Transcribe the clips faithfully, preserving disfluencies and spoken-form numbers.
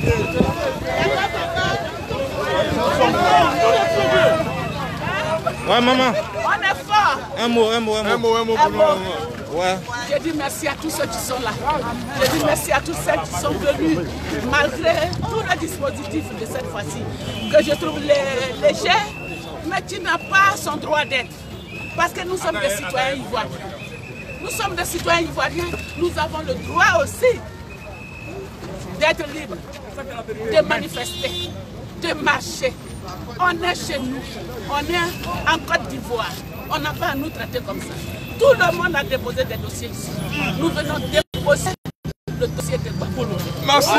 Ouais, maman. On est fort. Un mot, un mot, un mot. Un mot, un mot pour nous. Ouais. Je dis merci à tous ceux qui sont là. Je dis merci à tous ceux qui sont venus, malgré tout le dispositif de cette fois-ci, que je trouve léger, mais qui n'a pas son droit d'être. Parce que nous sommes des citoyens ivoiriens. Nous sommes des citoyens ivoiriens, nous avons le droit aussi d'être libres, de manifester, de marcher. On est chez nous, on est en Côte d'Ivoire. On n'a pas à nous traiter comme ça. Tout le monde a déposé des dossiers ici. Nous venons déposer le dossier de Gbagbo. Merci.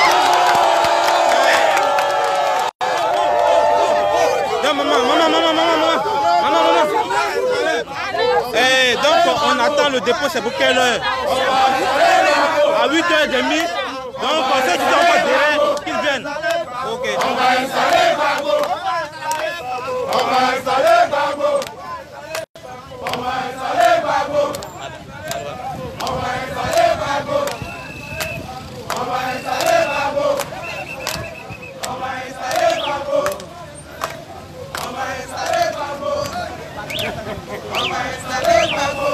Non, maman, maman, maman, maman, maman, maman, maman. Eh, donc, on attend le dépôt, c'est pour quelle heure? À huit heures trente. Donc, ceux qui sont encore derrière, qu'ils viennent. Ok. On va installer Gbagbo. On va installer Gbagbo. On va installer Gbagbo. On va installer Gbagbo. On va installer Gbagbo. On va installer Gbagbo. On va installer Gbagbo. On va installer Gbagbo.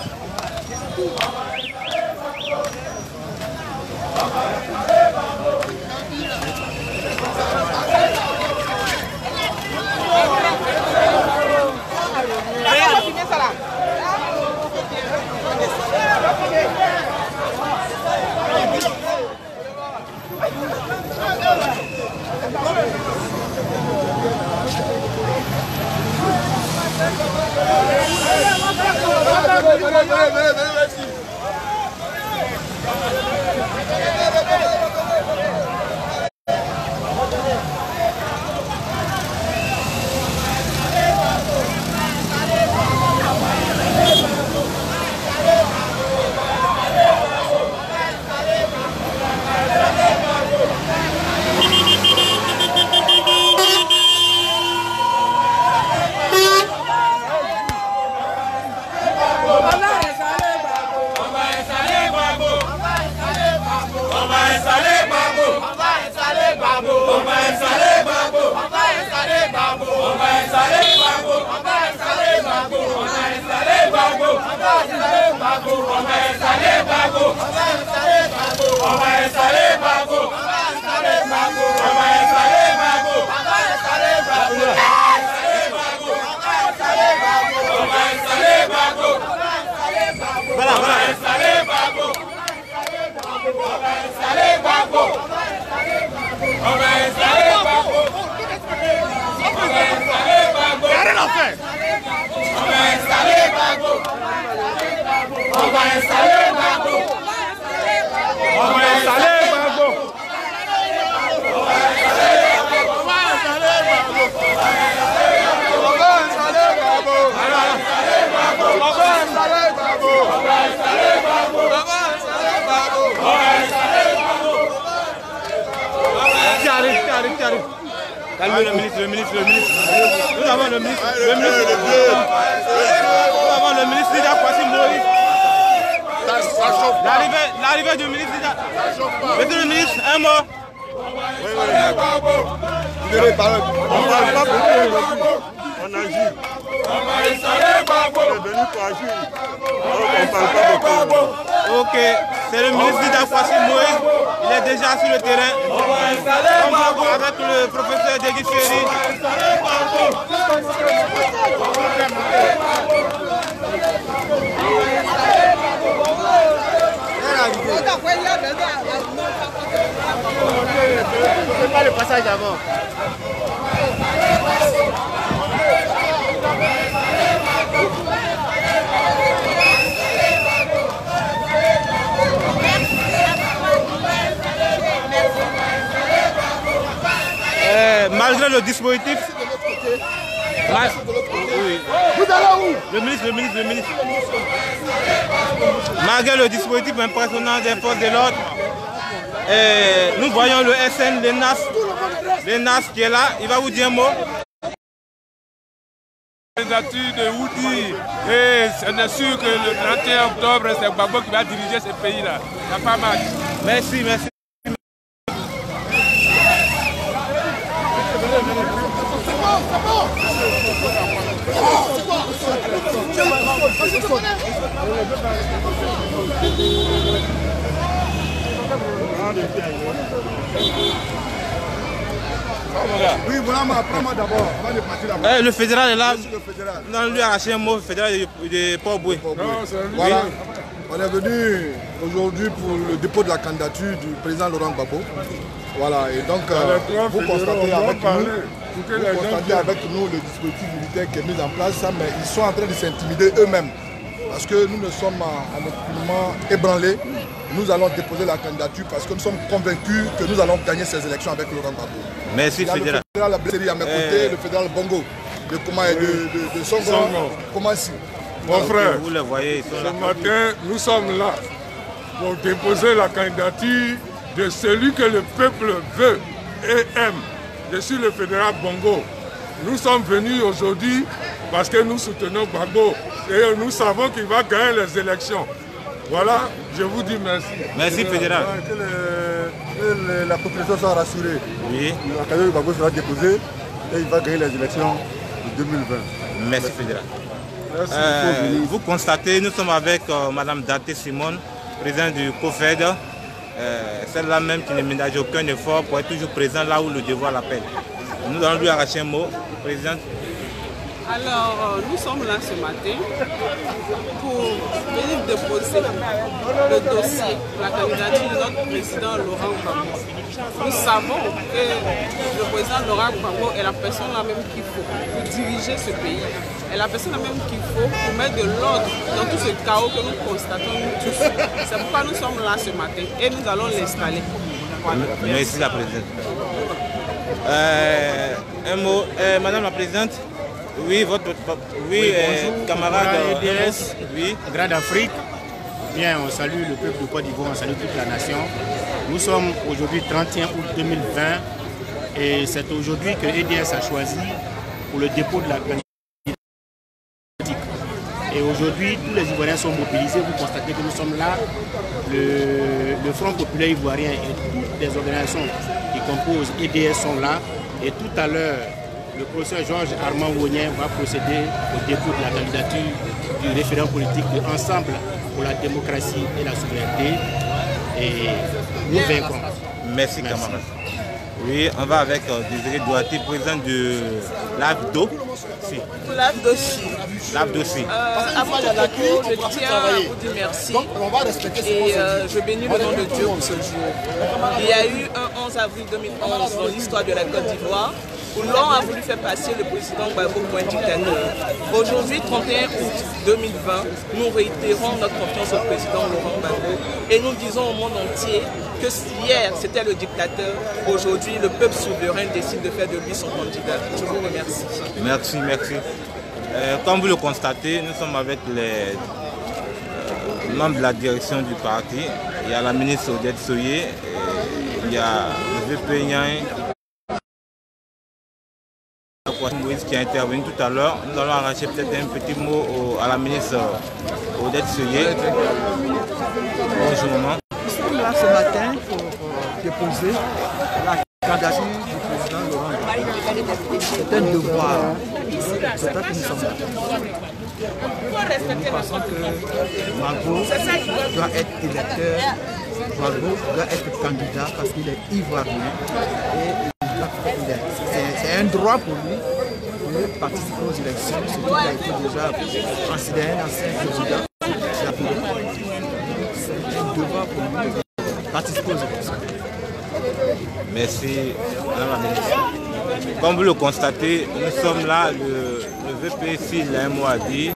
Calmez le ministre, le ministre, le ministre. Nous avons le ministre, le ministre. Nous avons le ministre Lida Kwasi Moïse. L'arrivée du ministre Lida. Monsieur le ministre, un mot. Oui, oui. Vous parler. On ne parle pas beaucoup. On agit. On est venu pour agir. On ne parle pas beaucoup. Ok, c'est le ministre Lida Kwasi Moïse. Il est déjà sur le terrain. On va voir avec le professeur Degui Ferry. C'est pas le passage avant. Euh, malgré le dispositif, mal... oui. Vous allez où? Le ministre, le ministre, le ministre. Malgré le dispositif impressionnant des forces de l'ordre, euh, nous voyons le S N, le N A S, le N A S qui est là. Il va vous dire un mot. La candidature de Woody, et on est sûr que le trente et un octobre, c'est Gbagbo qui va diriger ce pays-là. Il n'y a pas mal. Merci, merci. Oui, voilà, mais après moi d'abord, avant de partir là-bas. Eh, le fédéral est là. Le fédéral. Non, lui a arraché un mot, le fédéral de, de Port-Boué. Voilà, on est venu aujourd'hui pour le dépôt de la candidature du président Laurent Gbagbo. Voilà, et donc euh, vous constatez avec nous, vous constatez avec nous le dispositif militaire qui est mis en place, ça, mais ils sont en train de s'intimider eux-mêmes. Parce que nous ne sommes en aucunement ébranlés. Nous allons déposer la candidature parce que nous sommes convaincus que nous allons gagner ces élections avec Laurent Gbagbo. Merci, fédéral. Le fédéral Blesseri à mes côtés, le fédéral Bongo, de, comment, de, de, de Songo, comment si. Mon frère, vous le voyez, ils sont ce là. matin, nous sommes là pour déposer la candidature de celui que le peuple veut et aime. Je suis le fédéral Bongo. Nous sommes venus aujourd'hui parce que nous soutenons Gbagbo et nous savons qu'il va gagner les élections. Voilà, je vous dis merci. Merci, fédéral. Que, le, que le, la population soit rassurée. Oui. La candidature de Gbagbo sera déposée et il va gagner les élections de deux mille vingt. Merci, fédéral. Merci, Euh, vous constatez, nous sommes avec euh, Madame Dante Simone, présidente du COFED, euh, celle-là même qui ne ménage aucun effort pour être toujours présent là où le devoir l'appelle. Nous allons lui arracher un mot, présidente. Alors, nous sommes là ce matin pour venir déposer le dossier pour la candidature de notre président Laurent Gbagbo. Nous savons que le président Laurent Gbagbo est la personne la même qu'il faut pour diriger ce pays. est la personne même qu'il faut pour mettre de l'ordre dans tout ce chaos que nous constatons nous tous. C'est pourquoi nous sommes là ce matin et nous allons l'installer. Voilà. Merci la présidente. Euh, un mot, euh, Madame la présidente. Oui, votre oui, oui, euh, bonjour, camarade E D S, oui. Grande Afrique. Bien, on salue le peuple de Côte d'Ivoire, on salue toute la nation. Nous sommes aujourd'hui trente et un août deux mille vingt et c'est aujourd'hui que E D S a choisi pour le dépôt de la candidature. Et aujourd'hui, tous les Ivoiriens sont mobilisés. Vous constatez que nous sommes là. Le, le Front populaire ivoirien et toutes les organisations qui composent E D S sont là. Et tout à l'heure, le professeur Georges Armand Wognien va procéder au dépôt de la candidature du référent politique de Ensemble pour la démocratie et la souveraineté. Et nous vaincrons. Merci, Merci. camarade. Oui, on va avec euh, Désiré Douati, président de l'A F D O. Si. L'A F D O aussi. L'A F D O aussi. Euh, avant tout propos, je tiens à vous dire merci. Et euh, je bénis le nom de Dieu pour ce jour. Il y a eu un onze avril deux mille onze dans l'histoire de la Côte d'Ivoire où l'on a voulu faire passer le président Gbagbo pour un dictateur. Aujourd'hui, trente et un août deux mille vingt, nous réitérons notre confiance au président Laurent Gbagbo et nous disons au monde entier que hier c'était le dictateur, aujourd'hui le peuple souverain décide de faire de lui son candidat. Je vous remercie. Merci, merci. Euh, comme vous le constatez, nous sommes avec les euh, membres de la direction du parti. Il y a la ministre Odette Soye, il y a le V P Nyan Moïse qui a intervenu tout à l'heure. Nous allons arracher peut-être un petit mot au, à la ministre Odette Soye. Bonjour maman. Nous sommes là ce matin pour euh, déposer la candidature du président Laurent Gbagbo. C'est un devoir. C'est ça que nous sommes là. Nous pensons que Gbagbo doit être électeur, Gbagbo doit être candidat parce qu'il est ivoirien et c'est un droit pour lui de participer aux élections, surtout qu'il a été déjà considéré un ancien président. C'est un devoir pour lui de participer aux élections. Merci, Madame la ministre. Comme vous le constatez, nous sommes là, le, le V P S I il a un mot à dire.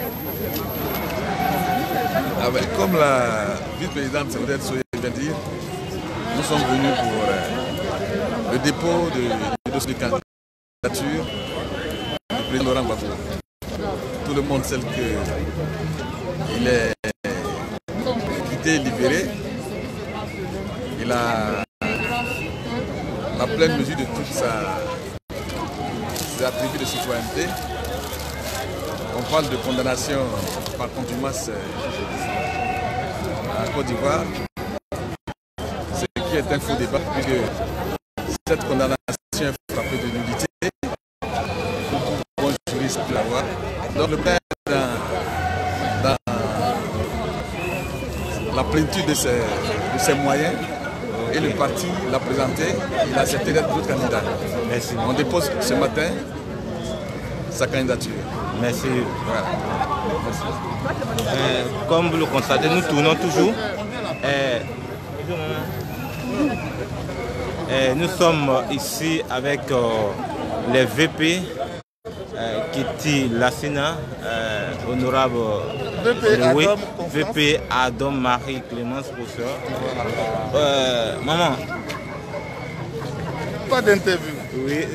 Ah ben, comme la vice-présidente Odette Soye vient de dire, nous sommes venus pour euh, le dépôt de, de dossier de candidature du président Laurent Gbagbo. Tout le monde sait qu'il est quitté, libéré. Il a la pleine mesure de toute sa, ses attributs de citoyenneté. On parle de condamnation par contumace en Côte d'Ivoire, ce qui est un faux débat, puisque cette condamnation est frappée de nullité. Pour pouvoir jurer Donc le père, dans, dans la plénitude de ses, de ses moyens, et le parti l'a présenté, il a accepté d'être notre candidat. Merci. On dépose ce matin sa candidature. Merci. Voilà. Euh, comme vous le constatez, nous tournons toujours. Euh, euh, nous sommes ici avec euh, les V P, euh, Kitty Lassina, euh, honorable V P Louis, Adam, V P Adam Marie-Clémence Pousseur. Euh, maman. Pas d'interview. Oui.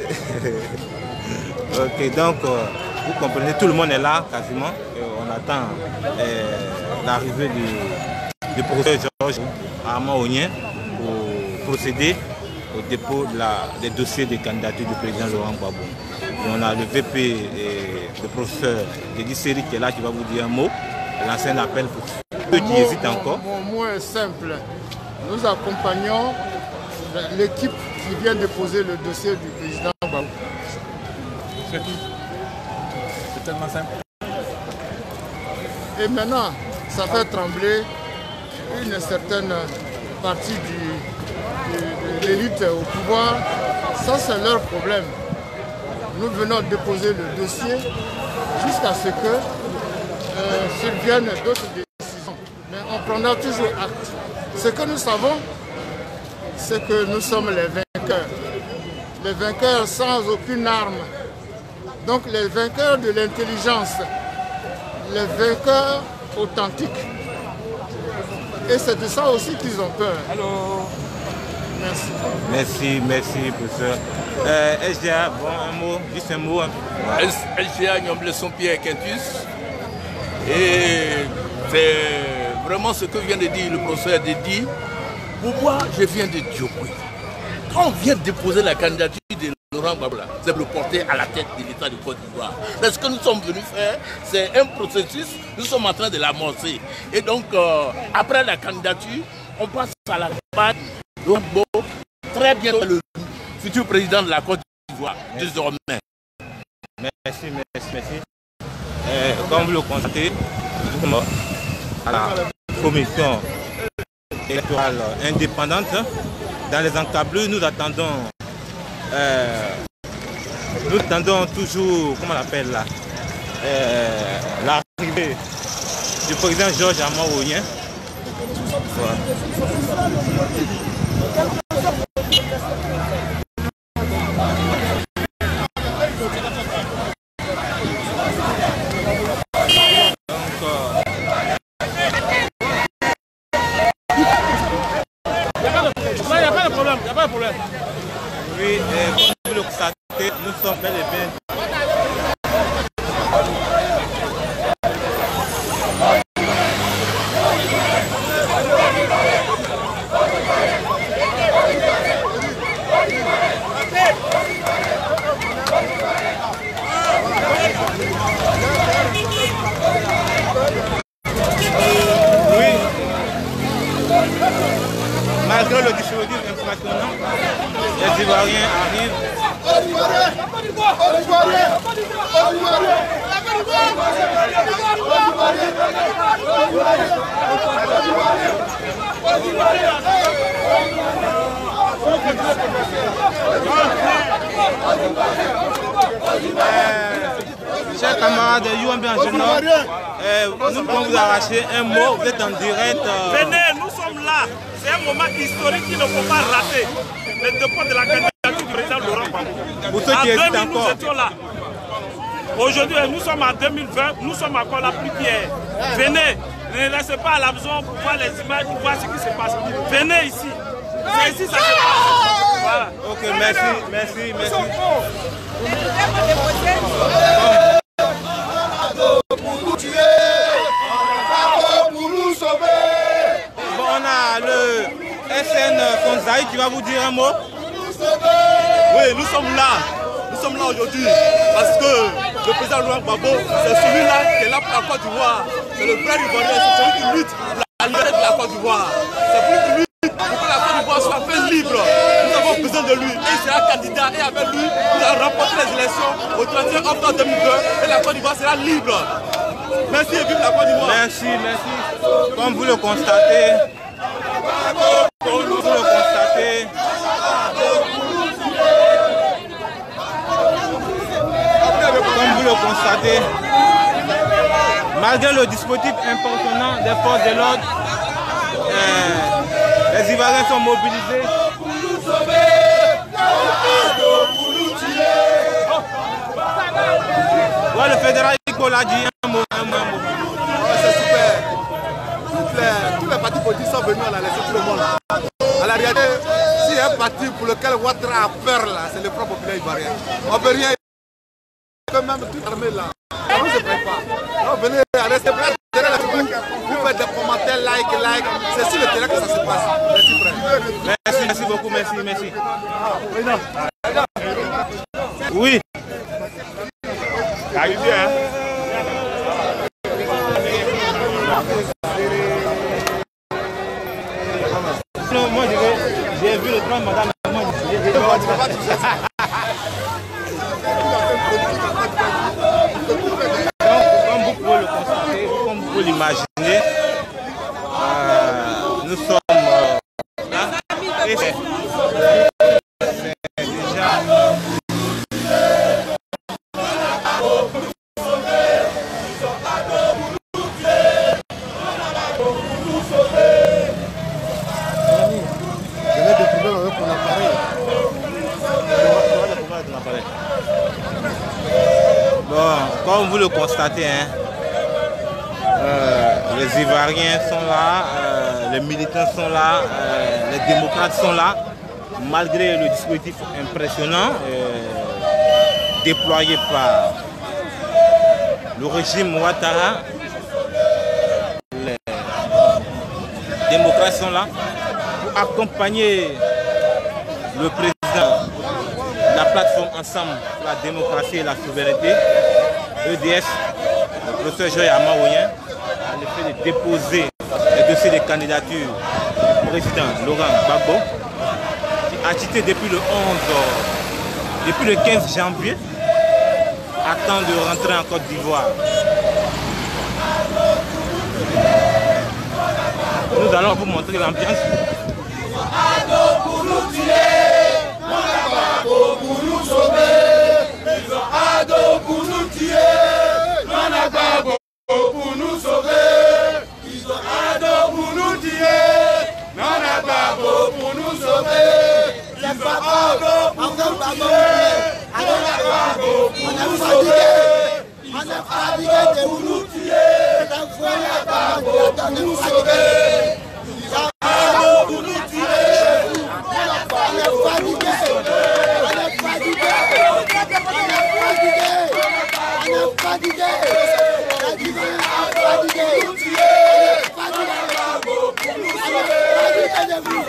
Ok, donc euh, vous comprenez, tout le monde est là quasiment. Et on attend euh, l'arrivée du, du professeur Georges Armand-Ognien pour procéder au dépôt de la, des dossiers de candidature du président Laurent Gbagbo. Et on a le V P et le professeur Dédi Seri qui est là, qui va vous dire un mot. Lancer un appel pour ceux qui hésitent encore. Mon mot est simple. Nous accompagnons l'équipe qui vient déposer le dossier du président Gbagbo. C'est tout. C'est tellement simple. Et maintenant, ça fait trembler une certaine partie du, du, de l'élite au pouvoir. Ça, c'est leur problème. Nous venons déposer le dossier jusqu'à ce que euh, surviennent d'autres décisions. Mais on prendra toujours acte. Ce que nous savons, c'est que nous sommes les vainqueurs. Les vainqueurs sans aucune arme. Donc les vainqueurs de l'intelligence, les vainqueurs authentiques. Et c'est de ça aussi qu'ils ont peur. Allô. Merci. Merci, merci, professeur. Euh, S G A, bon, un mot, juste un mot. Hein. S G A, Nyomble Son-Pierre Quintus. Et c'est vraiment ce que vient de dire le professeur Dédi. Pour moi, je viens de Diopoué. Quand on vient déposer la candidature de Laurent Gbagbo, c'est pour le porter à la tête de l'État de Côte d'Ivoire. Ce que nous sommes venus faire, c'est un processus, nous sommes en train de l'amorcer. Et donc, euh, après la candidature, on passe à la campagne. Laurent Gbagbo, très bientôt le futur président de la Côte d'Ivoire, désormais. Merci, merci, merci. Euh, comme vous le constatez, à la commission électorale indépendante, dans les encablures, nous attendons, euh, nous attendons toujours, comment on appelle là, euh, l'arrivée du président Georges Armand-Ognien. Voilà. Oui, euh, comme vous le constatez, nous sommes bel et bien. Oui. Malgré le dispositif informationnel, les Ivoiriens arrivent. Euh, chers camarades de U M B en général, euh, nous pouvons vous arracher un mot, vous êtes en direct. Euh... Venez, nous sommes là. C'est un moment historique qu'il ne faut pas rater. Le dépôt de la candidature du président Laurent Gbagbo. Pour ceux qui hésitent encore. Nous étions là. Aujourd'hui, nous sommes en deux mille vingt, nous sommes encore là plus qu'hier. Venez, ne restez pas à la maison pour voir les images, pour voir ce qui se passe. Venez ici. C'est ici ça se passe. Voilà. Ok, merci, merci, merci. Bon, on a le S N Konzaï qui va vous dire un mot. Oui, nous sommes là. Nous sommes là aujourd'hui parce que le président Laurent Gbagbo, c'est celui-là qui est là pour la Côte d'Ivoire. C'est le vrai Ivoirien, c'est celui qui lutte pour la liberté de la Côte d'Ivoire. C'est plus qui lutte pour que la Côte d'Ivoire soit fait libre. Nous avons besoin besoin de lui. Et il sera candidat et avec lui, il a remporté les élections au trente et un octobre deux mille deux et la Côte d'Ivoire sera libre. Merci et vive la Côte d'Ivoire. Merci, merci. Comme vous le constatez, comme vous le constatez, comme vous le constatez, malgré le dispositif important des forces de l'ordre, euh, les Ivoiriens sont mobilisés. Ouais, le fédéral l'a dit un mot, un mot. C'est super. Toutes les, tous les partis politiques sont venus à la laisser tout le monde. À la réalité, s'il y a un parti pour lequel Ouattara a peur là, c'est le Front populaire ivoirien. On ne peut rien. Même toute l'armée là. On ne se prépare. On venez à rester près derrière la figure. Vous faites des commentaires, like, like. C'est sur le terrain que ça se passe. Merci frère. Merci, merci beaucoup, merci, merci. Oui. Arrive bien, hein? Non, moi j'ai vu le train, madame. Moi, j'ai vu comme vous pouvez le constater, comme vous l'imaginez, euh, nous sommes euh, là. Et c'est déjà. Bon, comme vous le constatez, hein, euh, les Ivoiriens sont là, euh, les militants sont là, euh, les démocrates sont là, malgré le dispositif impressionnant euh, déployé par le régime Ouattara. Les démocrates sont là pour accompagner le président de la plateforme Ensemble pour la démocratie et la souveraineté, E D S, le professeur Joël Amaouyen, en effet de déposer les dossiers de candidature du président Laurent Gbagbo, qui a quitté depuis le onze, depuis le quinze janvier, attend de rentrer en Côte d'Ivoire. Nous allons vous montrer l'ambiance. Pour nous tuer, pour nous sauver, ils ont ado pour nous tuer, Managabo pour nous sauver, ils ont ado pour nous tuer, Managabo pour nous sauver, ils ont ado pour nous tuer, Managabo pour nous sauver, ils ont ado pour nous tuer, Managabo pour nous sauver. Pour nous tirer, on est fatigué, on est fatigué, on est fatigué, la division est fatiguée, on est fatigué de vous,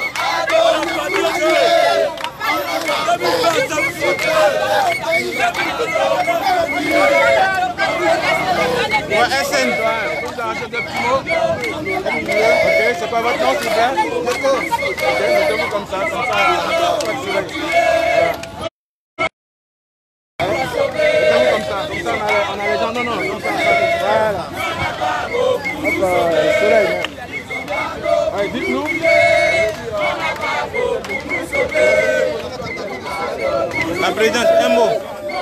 Ouais, S N, vous arrachez des petits mots. Ok, c'est pas votre nom, s'il vous plaît. Ok, mettez-vous comme ça, comme ça. Mettez-vous comme ça, comme ça, on a les gens, non, non, non, ça, voilà. Hop, le soleil. Allez, dites-nous. La présidente, un mot.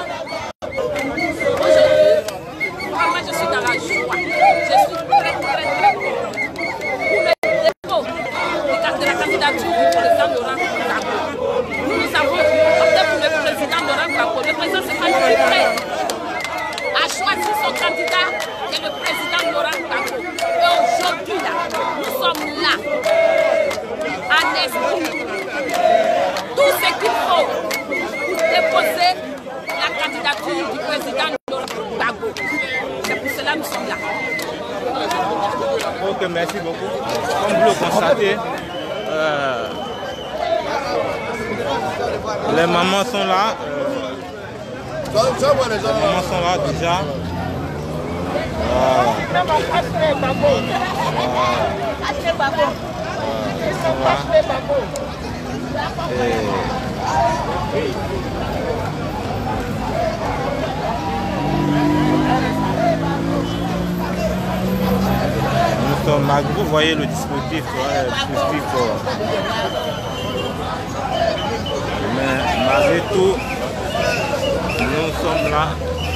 Moi, je suis dans la joie. Je suis très, très, très contente pour le dépôt de la candidature du président Laurent Gbagbo. Nous, nous avons opté pour le président Laurent Gbagbo. Le président Stéphane Faye a choisi son candidat qui est le président Laurent Gbagbo. Et aujourd'hui, là, nous sommes là, en esprit, tout ce qu'il faut pour déposer la candidature du président Laurent Gbagbo. C'est pour cela que nous sommes là. Ok, merci beaucoup. Comme vous le constatez, euh, les mamans sont là. Euh, les mamans sont là déjà. Voilà. Voilà. Et Nous sommes là, vous voyez le dispositif, ouais, le dispositif. Mais malgré tout, nous sommes là.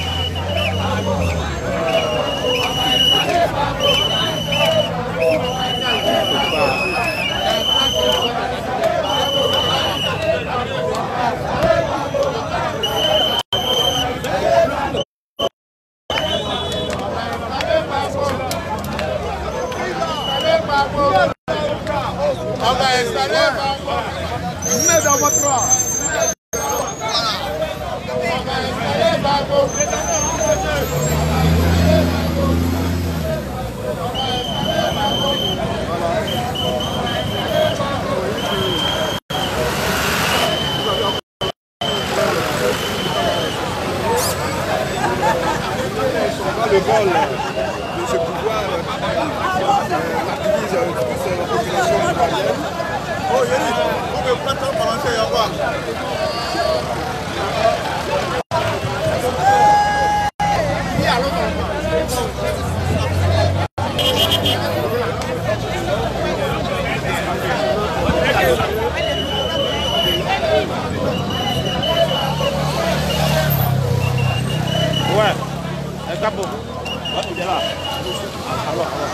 On va installer. Mets dans votre rang. Le vol de ce pouvoir activise toute la population ivoirienne. Oh, Yannick, on peut pas t'en balancer à voir. Ouais, el capo. Ouais, il est là. Alors, alors.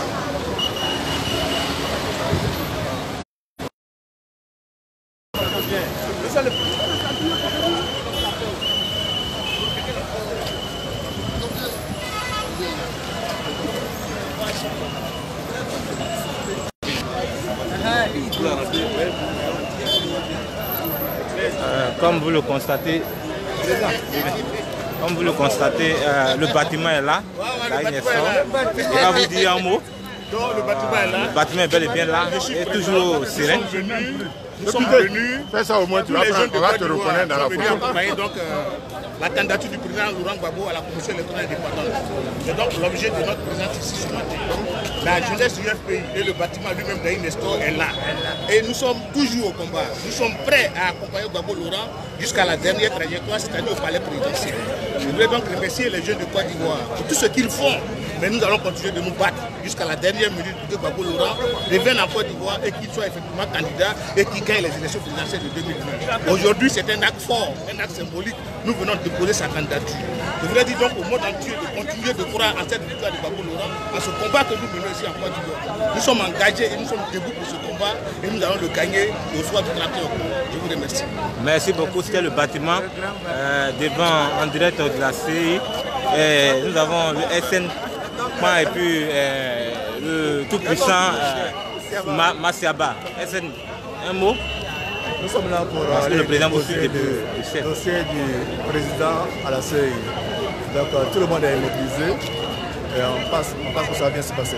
Euh, comme vous le constatez, comme vous le constatez, euh, le bâtiment est là. Là, il est sort. Il va vous dire un mot. Donc le bâtiment est là. Le bâtiment est bel et bien là. Et toujours serein. Nous sommes venus. Fais ça au moins, tu vas, prendre, on va te reconnaître dans la photo. Donc, euh, la candidature du président Laurent Gbagbo à la commission électorale indépendante. C'est donc l'objet de notre présence ici ce matin. La jeunesse du F P I et le bâtiment lui-même d'Inestor est là. Et nous sommes toujours au combat. Nous sommes prêts à accompagner Gbagbo Laurent jusqu'à la dernière trajectoire, c'est-à-dire au palais présidentiel. Je voudrais donc remercier les jeunes de Côte d'Ivoire pour tout ce qu'ils font. Mais nous allons continuer de nous battre jusqu'à la dernière minute pour que Gbagbo Laurent revienne en Côte d'Ivoire et qu'il soit effectivement candidat et qu'il gagne les élections présidentielles de deux mille vingt. Aujourd'hui, c'est un acte fort, un acte symbolique. Nous venons de déposer sa candidature. Je voudrais dire donc au monde entier de continuer de croire en cette victoire de Gbagbo Laurent, en ce combat que nous menons ici en Côte d'Ivoire. Nous sommes engagés et nous sommes debout pour ce combat et nous allons le gagner au soir du trente et un octobre. Je vous remercie. Merci beaucoup. C'était le bâtiment euh, devant en direct de la C I. Et nous avons le S N et puis euh, le tout-puissant euh, Ma Massiaba. S N, un mot? Nous sommes là pour Parce aller le président déposer le dossier du président à la C I. Donc euh, tout le monde est mobilisé et on pense, on pense que ça va bien se passer.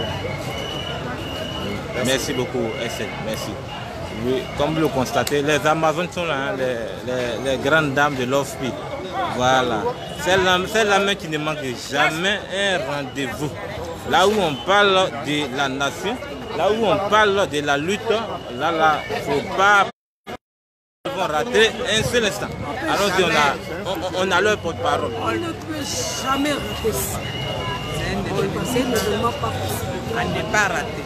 Merci, Merci beaucoup S N, merci. Oui, comme vous le constatez, les Amazones sont là, hein, les, les, les grandes dames de l'O F P I. Voilà. C'est la, la main qui ne manque jamais un rendez-vous. Là où on parle de la nation, là où on parle de la lutte, là, là, il ne faut pas rater un seul instant. Alors on a, on, on a leur porte-parole. On ne peut jamais rater ça. C'est évidemment pas possible. On n'est pas raté.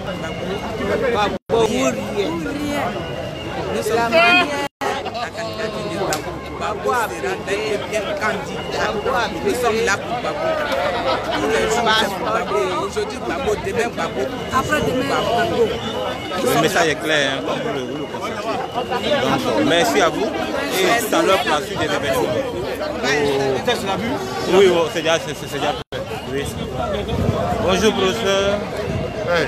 Pas pour rien. Nous sommes la manière. La candidature de Gbagbo. Gbagbo sera bien candidat. Nous sommes là pour Gbagbo. Tous les jours, c'est pour Gbagbo. Aujourd'hui, Gbagbo. Demain, Gbagbo. Après demain, Gbagbo. Le message est clair, hein, comme vous le, vous le constatez. Donc, merci à vous. Et tout à l'heure pour la suite des événements. Oh. C'est la vue? Oui, oh, c'est déjà, déjà fait. Oui. Bonjour, professeur. Hey.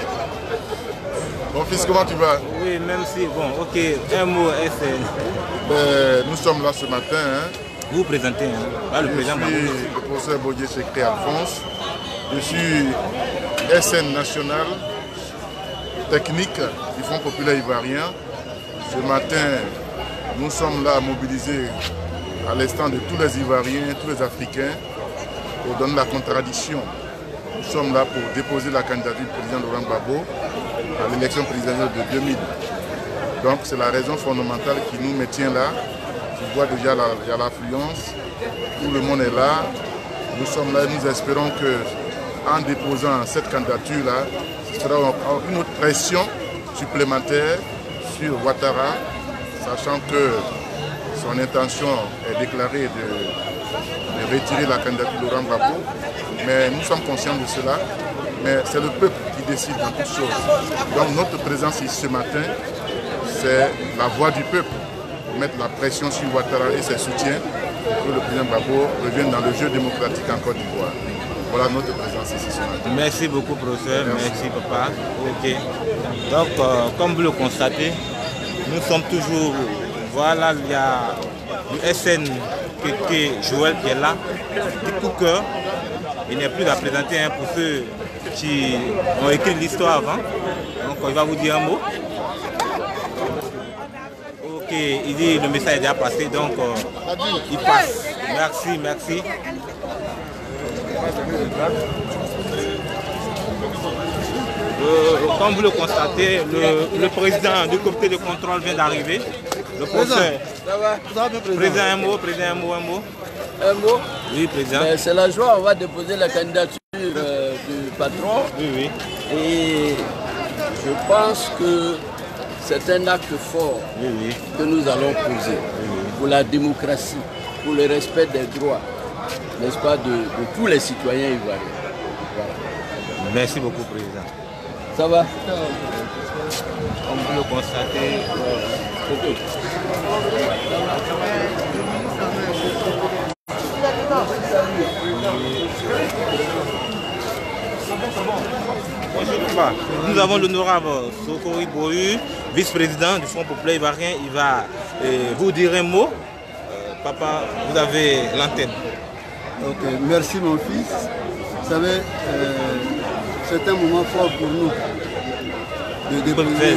Mon fils, comment tu vas? Oui, même si, bon, ok, un mot, S N. Ben, nous sommes là ce matin. Hein. Vous vous présentez, hein? Là, le je président suis le professeur Bodier Secret Alphonse. Je suis S N national technique du Front populaire ivoirien. Ce matin, nous sommes là mobilisés à l'instant de tous les Ivoiriens, tous les Africains, pour donner la contradiction. Nous sommes là pour déposer la candidature du président Laurent Gbagbo à l'élection présidentielle de deux mille. Donc c'est la raison fondamentale qui nous maintient là. Tu vois déjà la, il y a l'affluence, tout le monde est là. Nous sommes là et nous espérons que en déposant cette candidature-là, ce sera une autre pression supplémentaire sur Ouattara, sachant que son intention est déclarée de, de retirer la candidature de Laurent Gbagbo. Mais nous sommes conscients de cela. Mais c'est le peuple qui décide dans toutes choses. Donc notre présence ici ce matin, c'est la voix du peuple pour mettre la pression sur Ouattara et ses soutiens pour que le président Gbagbo revienne dans le jeu démocratique en Côte d'Ivoire. Voilà notre présence ici ce matin. Merci beaucoup, professeur. Merci, Merci papa. Ok. Donc, euh, comme vous le constatez, nous sommes toujours... Voilà, il y a le S N Kéké Joël qui est là, qui tout cœur. Il n'est plus à présenter hein, pour ceux qui ont écrit l'histoire avant. Donc, il va vous dire un mot. Ok, il dit le message est déjà passé, donc euh, il passe. Merci, merci. Euh, comme vous le constatez, le, le président du comité de contrôle vient d'arriver. Le professeur. Président, un mot, président, un mot, un mot. Un mot? Oui, président. C'est la joie, on va déposer la candidature euh, du patron. Oui, oui. Et je pense que c'est un acte fort oui, oui. que nous allons poser oui, oui. pour la démocratie, pour le respect des droits, n'est-ce pas, de, de tous les citoyens ivoiriens. Voilà. Merci beaucoup, président. Ça va? Comme vous le constatez, euh, okay. Nous avons l'honorable Sokori Bohu, vice-président du Front populaire ivoirien. Il va euh, vous dire un mot. Euh, papa, vous avez l'antenne. Ok, merci mon fils. Vous savez, euh, c'est un moment fort pour nous de déposer.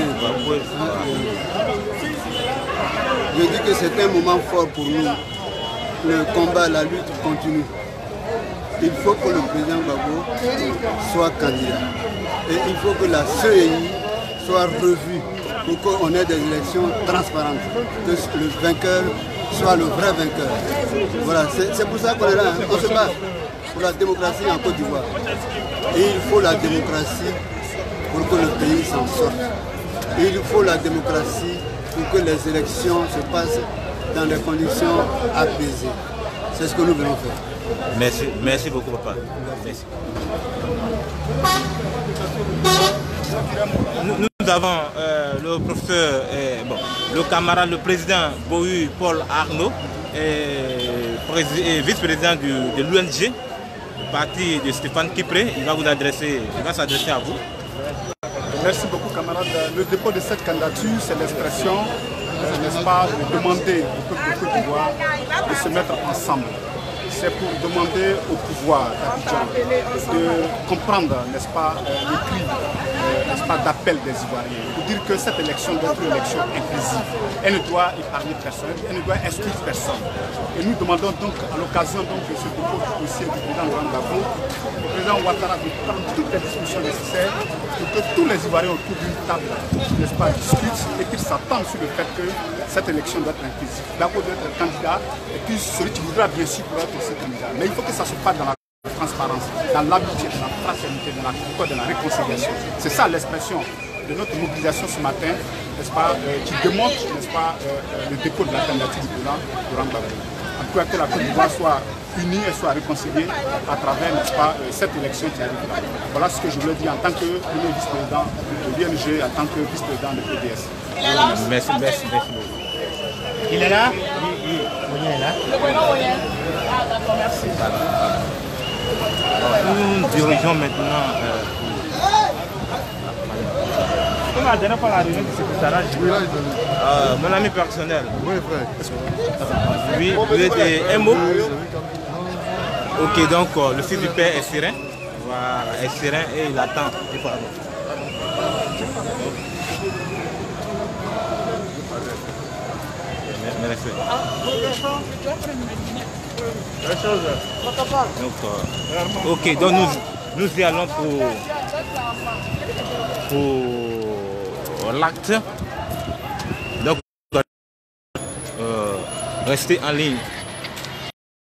Je dis que c'est un moment fort pour nous. Le combat, la lutte continue. Il faut que le président Gbagbo soit candidat. Et il faut que la C E I soit revue pour qu'on ait des élections transparentes. Que le vainqueur soit le vrai vainqueur. Voilà, c'est pour ça qu'on est là. Hein. On se bat pour la démocratie en Côte d'Ivoire. Et il faut la démocratie pour que le pays s'en sorte. Et il faut la démocratie pour que les élections se passent dans des conditions apaisées. C'est ce que nous venons faire. Merci, merci beaucoup, papa. Merci. Nous, nous avons euh, le professeur, euh, bon, le camarade, le président Bohu Paul Arnaud, vice-président de l'U N G, le parti de Stéphane Kipré. Il va vous adresser, il va s'adresser à vous. Merci beaucoup, camarade. Le dépôt de cette candidature, c'est l'expression, euh, n'est-ce pas, de demander au peuple de Côte d'Ivoire de se mettre ensemble. C'est pour demander au pouvoir d'Abidjan de comprendre, n'est-ce pas, euh, le cri, euh, n'est-ce pas, d'appel des Ivoiriens, pour dire que cette élection doit être une élection inclusive. Elle ne doit épargner personne, elle ne doit exclure personne. Et nous demandons donc, à l'occasion de ce dépôt du dossier du président Laurent Gbagbo, le président Ouattara de prendre toutes les discussions nécessaires pour que tous les Ivoiriens autour d'une table, n'est-ce pas, discutent et qu'ils s'attendent sur le fait que cette élection doit être inclusive. Gbagbo doit être candidat et puis celui qui voudra bien sûr pourra être aussi candidat. Mais il faut que ça se passe dans la transparence, dans l'amitié, dans la fraternité, dans la concorde, dans la réconciliation. C'est ça l'expression de notre mobilisation ce matin, n'est-ce pas, euh, qui démontre, n'est-ce pas, euh, le dépôt de la candidature du président Laurent Gbagbo. En tout cas, que la Côte d'Ivoire soit unie et soit réconciliée à travers, n'est-ce pas, euh, cette élection qui arrive là. Voilà ce que je voulais dire en tant que premier vice-président de l'U N G, en tant que vice-président de P D S. Merci, merci, merci. Il est là? Oui, oui. Il est là. Merci. Nous dirigeons maintenant. Euh, Comme la dernière fois, la réunion du secrétariat, euh, mon ami personnel. Oui, frère. Oui, vous êtes un mot. Ok, donc euh, le fils du père est serein. Voilà, est serein et il attend. Merci. Donc, euh, ok, donc nous, nous y allons pour, pour l'acte. Donc, euh, Restez en ligne.